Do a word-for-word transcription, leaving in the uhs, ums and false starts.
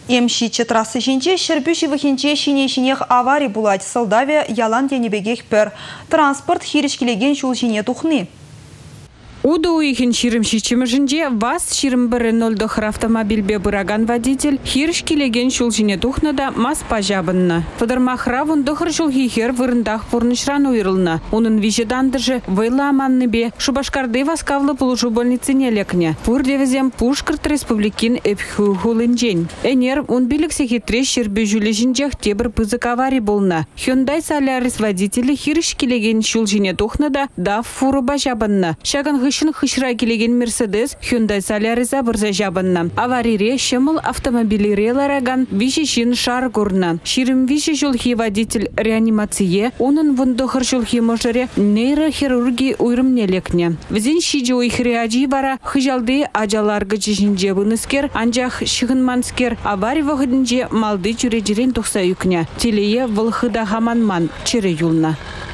Емши чатрасы жинче шербюші вахинче шине-шинех аварий булать Солдавия ялан денебегех пер. Транспорт хиришкелеген шул жине тухны. Уду ихин ширим шичимышинче вас ширим бір ноль дохр автомобильбе бұраган водитель хиришкелеген шул жине тухнада мас пажабынна. Фыдырмахра вон дохр шул хихер вырындах пурнышран уйрылна. Унын вижедандыржы вайла аманныбе Шубашкарды васкавлы пулушу больницыне лекне. Пурдевезем Пушкарт республикин эпхулынчен. Энер он биліксе хитре ширбе жүлежінчех тебір пызык аварий болна. Hyundai Solaris водители хиришкелеген шул жине тухнада дав фуру бажабынна. Шаган Шын хышра келеген Мерседес Hyundai Solaris'a бұрза жабынна. Аварире шымыл автомобилире лараган вишешін шар көрна. Ширим више жылхи водитель реанимация, onun вундохыр жылхи можыре нейрохирурги уйрымне лекне. Візін шиджи ойхире ажи бара хыжалды ажаларғы жишінже бұныскер, анжақ шығынманскер аварий вағыдынже малды жүре жирен тұқса юкне. Телее вылхыда хаманман чире юлна.